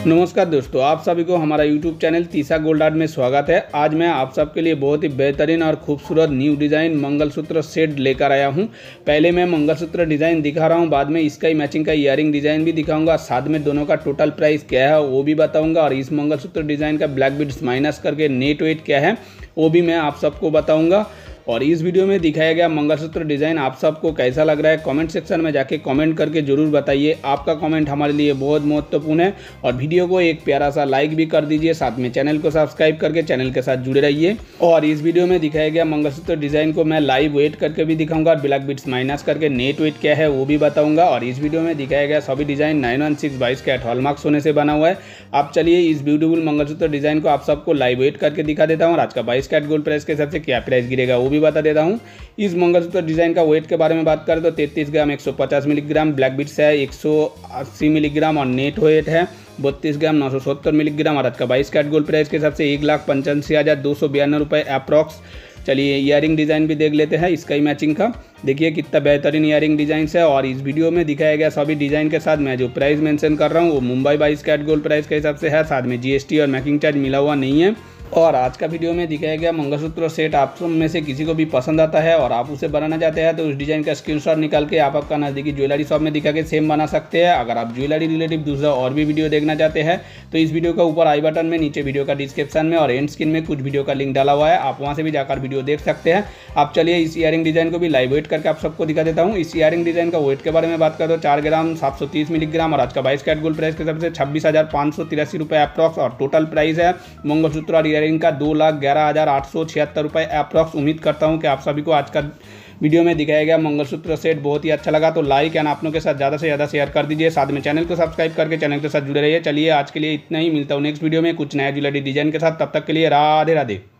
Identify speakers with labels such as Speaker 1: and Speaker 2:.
Speaker 1: नमस्कार दोस्तों, आप सभी को हमारा YouTube चैनल तीसा गोल्ड आर्ट में स्वागत है। आज मैं आप सबके लिए बहुत ही बेहतरीन और खूबसूरत न्यू डिज़ाइन मंगलसूत्र सेट लेकर आया हूं। पहले मैं मंगलसूत्र डिज़ाइन दिखा रहा हूं, बाद में इसका ही मैचिंग का ईयरिंग डिज़ाइन भी दिखाऊंगा, साथ में दोनों का टोटल प्राइस क्या है वो भी बताऊँगा, और इस मंगलसूत्र डिज़ाइन का ब्लैक बीड्स माइनस करके नेट वेट क्या है वो भी मैं आप सबको बताऊँगा। और इस वीडियो में दिखाया गया मंगलसूत्र डिज़ाइन आप सबको कैसा लग रहा है कमेंट सेक्शन में जाके कमेंट करके ज़रूर बताइए। आपका कमेंट हमारे लिए बहुत महत्वपूर्ण है। और वीडियो को एक प्यारा सा लाइक भी कर दीजिए, साथ में चैनल को सब्सक्राइब करके चैनल के साथ जुड़े रहिए। और इस वीडियो में दिखाया गया मंगलसूत्र डिज़ाइन को मैं लाइव वेट करके भी दिखाऊंगा, ब्लैक बीड्स माइनस करके नेट वेट क्या है वो भी बताऊँगा। और इस वीडियो में दिखाया गया सभी डिज़ाइन 916 22 कैरेट हॉलमार्क सोने से बना हुआ है। आप चलिए इस ब्यूटीफुल मंगलसूत्र डिज़ाइन को आप सबको लाइव वेट करके दिखा देता हूँ, और आज का 22 कैरेट गोल्ड प्राइस के हिसाब से क्या प्राइस गिरेगा वो भी बता देता हूँ। इस मंगलसूत्र डिज़ाइन का वेट के बारे में बात करें तो 33 ग्राम 150 मिलीग्राम, ब्लैक बीड्स है 180 मिलीग्राम, और नेट वेट है 32 ग्राम 970 मिलीग्राम। और आज का 22 कैरेट गोल्ड प्राइस के हिसाब से 1,85,292 रुपये अप्रॉक्स। चलिए ईयरिंग डिज़ाइन भी देख लेते हैं इसका ही मैचिंग का। देखिए कितना बेहतरीन ईयरिंग डिज़ाइन है। और इस वीडियो में दिखाया गया सभी डिज़ाइन के साथ मैं जो प्राइस मेंशन कर रहा हूँ वो मुंबई 22 कैरेट गोल्ड प्राइस के हिसाब से है, साथ में जीएसटी और मेकिंग चार्ज मिला हुआ नहीं है। और आज का वीडियो में दिखाया गया मंगलसूत्र सेट आप सब में से किसी को भी पसंद आता है और आप उसे बनाना चाहते हैं तो उस डिज़ाइन का स्क्रीनशॉट निकाल के आप आपका नज़दीकी ज्वेलरी शॉप में दिखा के सेम बना सकते हैं। अगर आप ज्वेलरी रिलेटिव दूसरा और भी वीडियो देखना चाहते हैं तो इस वीडियो का ऊपर आई बटन में, नीचे वीडियो का डिस्क्रिप्शन में और एंड स्क्रीन में कुछ वीडियो का लिंक डाला हुआ है, आप वहाँ से भी जाकर वीडियो देख सकते हैं। आप चलिए इस ईयरिंग डिज़ाइन को भी लाइव वेट करके आप सबको दिखा देता हूँ। इस ईयरिंग डिज़ाइन का वेट के बारे में बात करें तो 4 ग्राम 730 मिलीग्राम, और आज का 22 कैरेट गोल्ड प्राइस के हिसाब से 26,583 रुपये अप्रॉक्स। और टोटल प्राइस है मंगलसूत्र और ईयरिंग का 2,11,876 रुपये अप्रॉक्स। उम्मीद करता हूं कि आप सभी को आज का वीडियो में दिखाया गया मंगलसूत्र सेट बहुत ही अच्छा लगा, तो लाइक एंड अपनों के साथ ज़्यादा से ज़्यादा शेयर कर दीजिए, साथ में चैनल को सब्सक्राइब करके चैनल के साथ जुड़े रहिए। चलिए आज के लिए इतना ही, मिलता हूँ नेक्स्ट वीडियो में कुछ नया ज्वेलरी डिज़ाइन के साथ। तब तक के लिए राधे राधे।